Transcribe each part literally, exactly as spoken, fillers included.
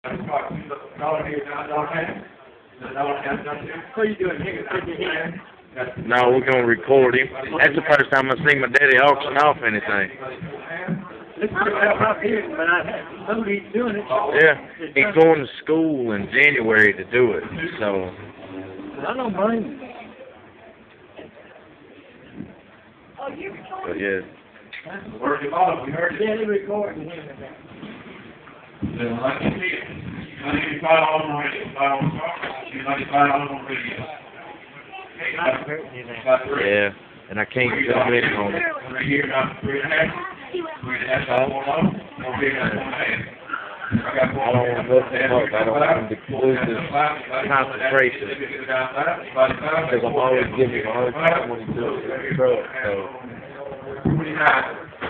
What are you doing here? Put your hand. No, we're gonna record him. That's the first time I've seen my daddy auction off anything. It's pretty well up here, but I somebody's doing it. Yeah, he's going to school in January to do it, so. I don't mind. But yeah. Work it off, we heard it. Daddy recording him. Then like you said, ninety-five dollars on radio, five on the car, ninety-five dollars on radio. Yeah, and I can't come in on it. Three years, not three and a half. Three and a half, five more dollars. Don't be that one and a half. I don't want nothing else. I don't want to lose this concentration. Because I'm always giving him a hard time when he does the truck, so. twenty-nine.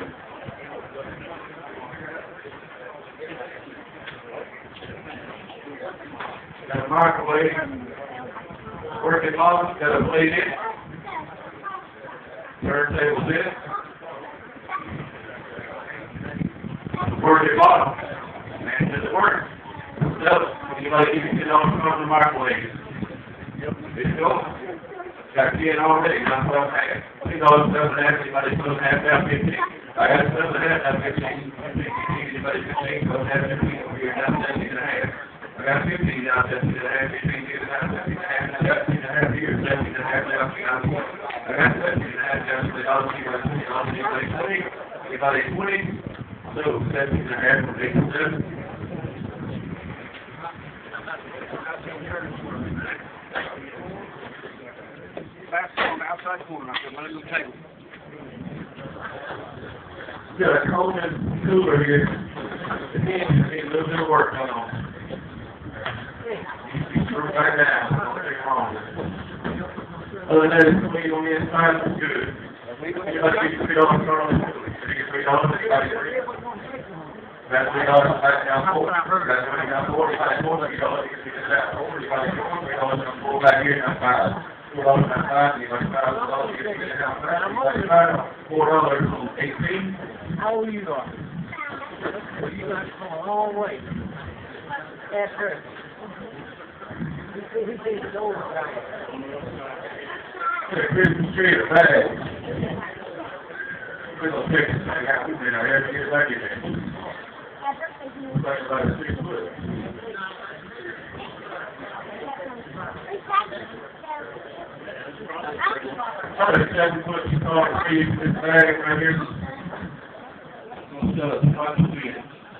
Got a microwave. Working on, got a plate in. Turntable in. Working bottom. Man, does it work? So, anybody can get on from the microwave. Yep. It's going. Got ten already, not twelve and a half. You know, seven and a half, anybody twelve and a half, down fifteen. I got seven and a half, down fifteen. Anybody fifteen, twelve and a half, fifteen. Over here, down seventeen and a half. I got fifteen down, seventeen and a half, fifteen, down seventeen and a half, seventeen and a half here, seventeen and a half down, down twenty. I got seventeen and a half down, so I'll see what twenty, I'll see what twenty. Anybody twenty, so seventeen and a half from eighty-seven. Fast on the outside corner, I've got my little table. Got a cold and cooler here. Again, need a little bit of work going on. Screw back down. Nothing wrong. Other than that, it's clean on the inside. It's good. You must get three dollars on the cooler. You get three dollars. That's three dollars. Back down four. That's three down four. You got four. You got to get that four. You got to get three dollars on four back here. Now five. Four dollars on five. You got five dollars. You get it down five. You got five. Four dollars on eighteen. How old are you going? Well, you guys come a long way. That's her. He thinks it's old guy. Christmas tree in the bag. We're going to pick this thing out. We've been out every year like it. It's like about a six foot. Probably a seven foot you call it. This bag right here. I'm going to sell it.